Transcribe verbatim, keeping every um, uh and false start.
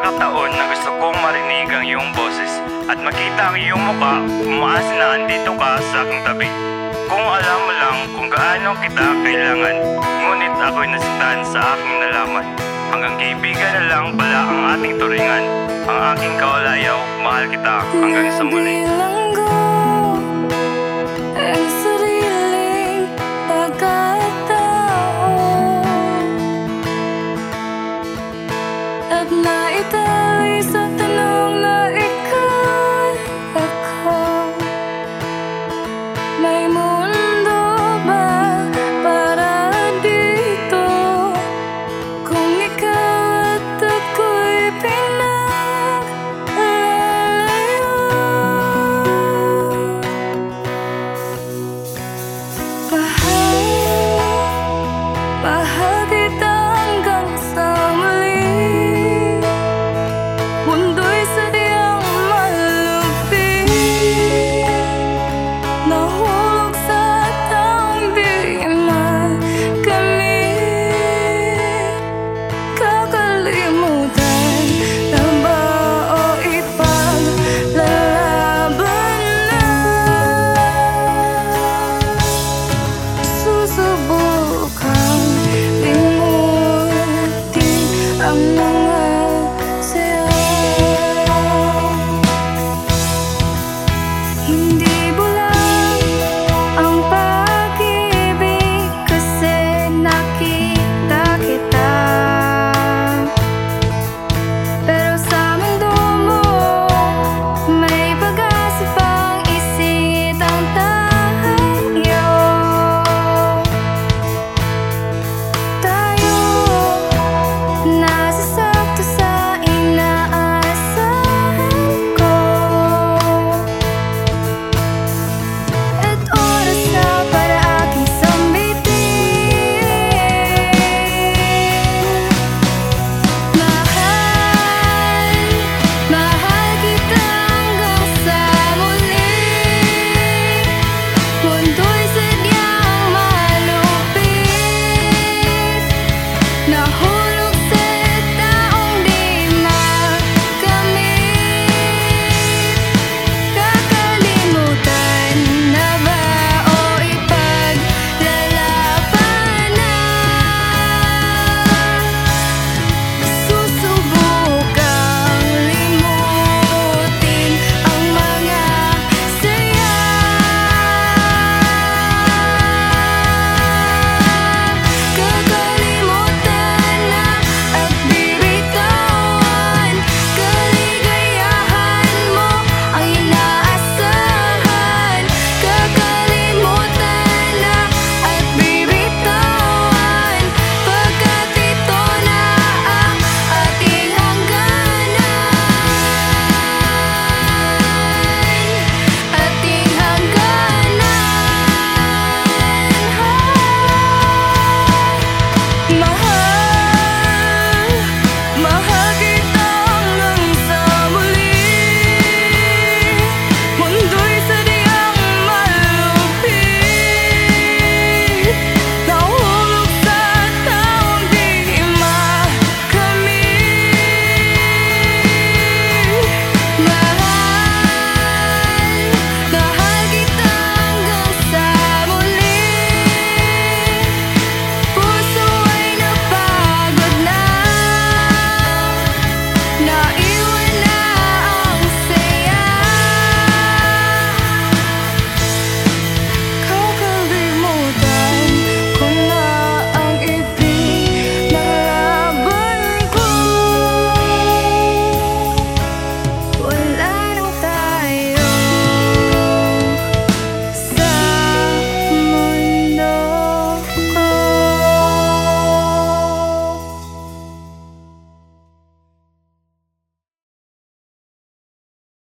pagkakataon na gusto kong marinig ang iyong boses at makita ang iyong muka, umaas na andito ka sa aking tabi. Kung alam mo lang kung gaano kita kailangan, ngunit ako'y nasaktan sa aking nalaman. Hanggang kaibigan na lang pala ang ating turingan. Ang aking kaulayaw, mahal kita hanggang sa muli. Ang sariling pagkatao at naitawi sa tanong na